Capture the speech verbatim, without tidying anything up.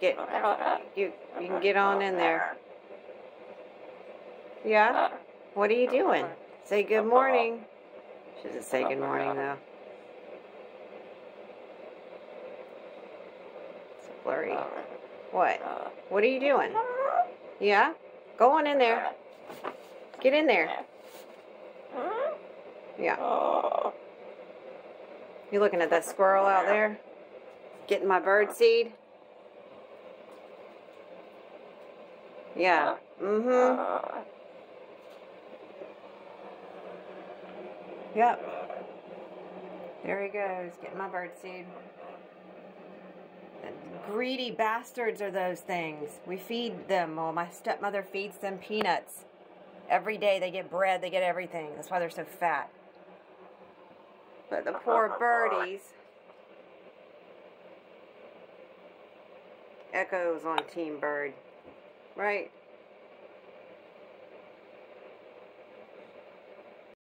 Get, you, you can get on in there. Yeah? What are you doing? Say good morning. She doesn't say good morning, though. It's blurry. What? What are you doing? Yeah? Go on in there. Get in there. Yeah. You looking at that squirrel out there? Getting my bird seed? Yeah. Mm-hmm. Yep. There he goes, getting my bird seed. Greedy bastards are those things. We feed them. Well, my stepmother feeds them peanuts. Every day they get bread, they get everything. That's why they're so fat. But the poor birdies. Echo's on Team Bird. Right?